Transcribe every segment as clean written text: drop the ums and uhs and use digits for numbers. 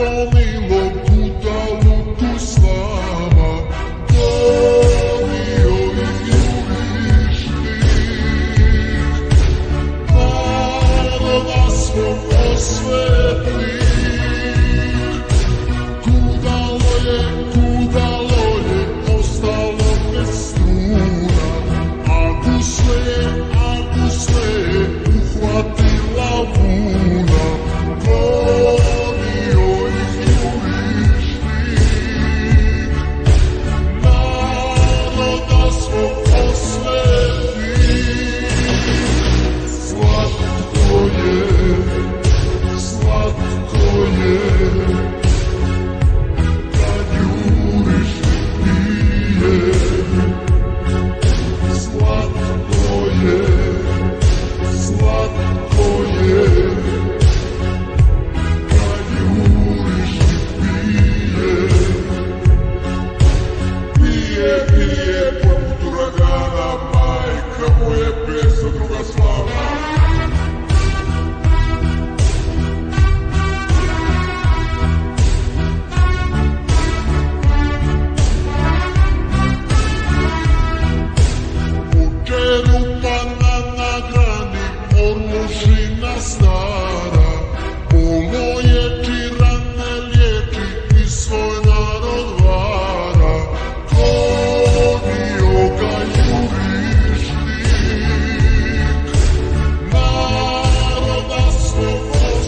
zvonilo budalo tu slava, donio ih Jurisnjik, naroda svog osvetnik. Kudalo je, ostalo bez struna, a gusle uhvatila vuna, donio ih Jurisnjik, naroda svog osvetnik. Slatko je, kad Jurisnjik pije. Slatko je, kad Jurisnjik pije. Pije poput uragana, majka mu je pesa druga slava. Čerupana na grani, ormušina stara, bolo je čirane liječi i svoj narod vara. Gonio ga Jurisnjik, naroda svog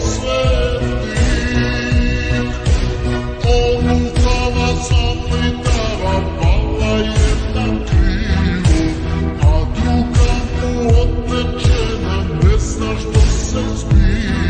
osvetnik. On rukava zaplitava, pala je na krivu, a druga mu otečena, ne zna što se zbiva.